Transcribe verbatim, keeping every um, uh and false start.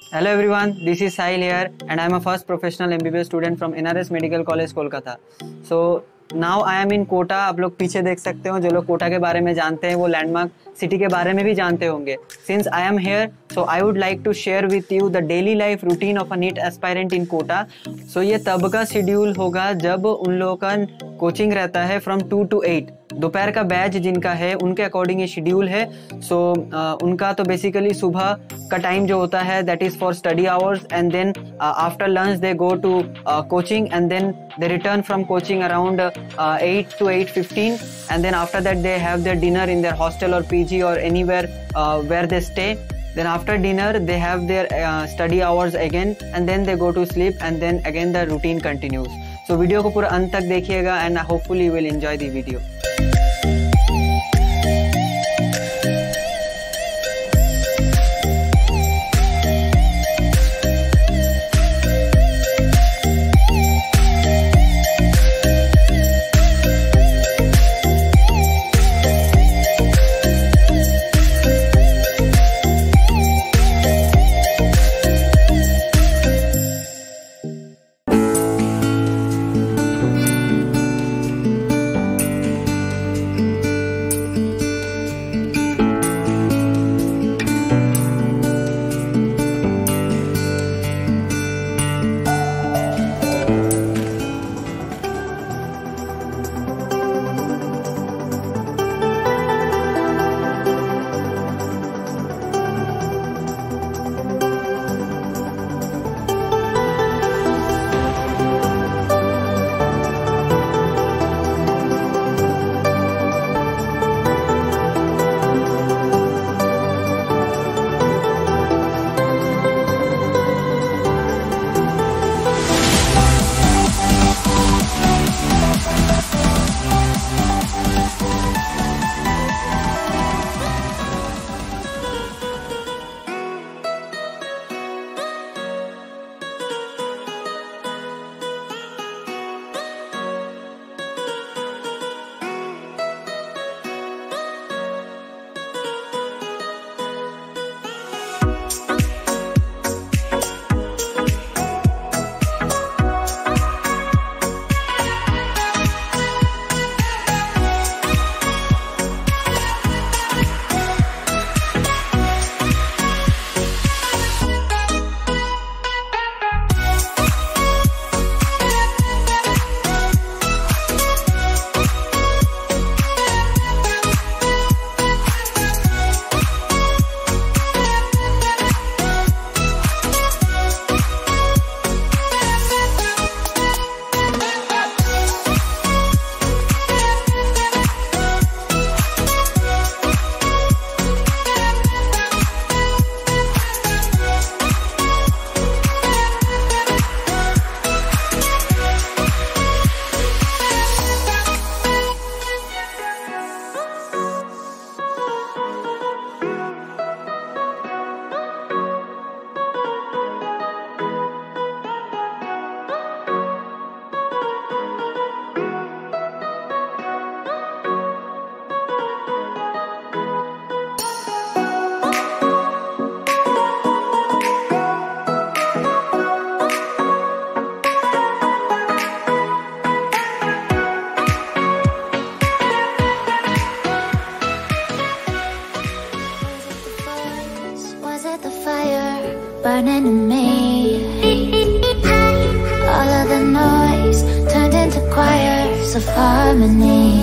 Hello everyone, this is Sahil here and I am a first professional M B B S student from N R S Medical College, Kolkata. So now I am in Kota. आप लोग पीछे देख सकते हो, जो लोग कोटा के बारे में जानते हैं वो लैंडमार्क सिटी के बारे में भी जानते होंगे. Since I am here, so I would like to share with you the daily life routine of a NEET aspirant in Kota. So ये तब का शेड्यूल होगा जब उन लोगों का कोचिंग रहता है from two to eight. दोपहर का बैच जिनका है उनके अकॉर्डिंग ये शेड्यूल है. सो so, uh, उनका तो बेसिकली सुबह का टाइम जो होता है that is for study hours and then after lunch they go to coaching and then they return from coaching around eight to eight fifteen and then after that they have their dinner in their hostel or P G or anywhere uh, where they stay. Then after dinner they have their uh, study hours again and then they go to sleep and then again the routine continues. So video को पूरा अंत तक देखिएगा and hopefully you will enjoy the video. Burning in me, all of the noise turned into choirs of harmony.